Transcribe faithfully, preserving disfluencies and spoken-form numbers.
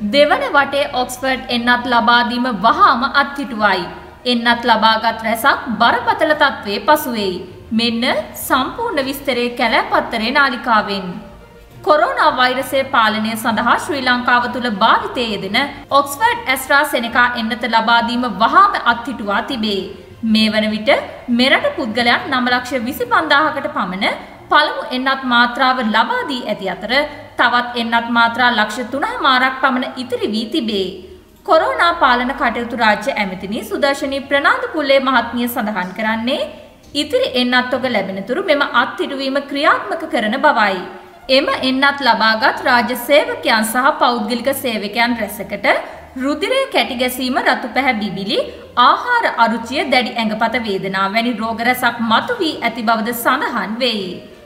දෙවන වටේ ඔක්ස්ෆර්ඩ් එන්නත් ලබා දීම වහාම අත්හිටුවයි. එන්නත් ලබාගත් රැසක් බරපතල තත්ත්වයේ පසුවෙයි. මෙන්න සම්පූර්ණ විස්තරයේ කැලෑපත්තරේ නාලිකාවෙන්. කොරෝනා වෛරසය පාලනය සඳහා ශ්‍රී ලංකාව තුළ භාවිතයේ යෙදෙන ඔක්ස්ෆර්ඩ් ඇස්ට්‍රාසෙනෙකා එන්නත ලබා දීම වහාම අත්හිටුවා තිබේ. මේ වන විට මෙරට පුද්ගලයන් නව ලක්ෂ විසි පන්දාහකට පමණ පළමු එන්නත් මාත්‍රාව ලබා දී ඇති අතර තවත් එන්නත් මාත්‍රා ලක්ෂ තුනමාරක් පමණ ඉතිරි වී තිබේ. කොරෝනා පාලන කටයුතු රාජ්‍ය ඇමතිනි සුදර්ශනී ප්‍රනාන්දුපුල්ලේ මහත්මිය සඳහන් කරන්නේ ඉතිරි එන්නත් තොග ලැබෙන තුරු මෙම අත්හිටුවීම ක්‍රියාත්මක කරන බවයි. එම එන්නත් ලබාගත් රාජ්‍ය සේවකයන් සහ පෞද්ගලික සේවකයන් රැසකට රුධිරය කැටි ගැසීම, රතු පැහැ බිබිලි, ආහාර අරුචිය, දැඩි ඇඟපත වේදනා වැනි රෝග රැසක් මතුවී ඇති බවද සඳහන් වෙයි.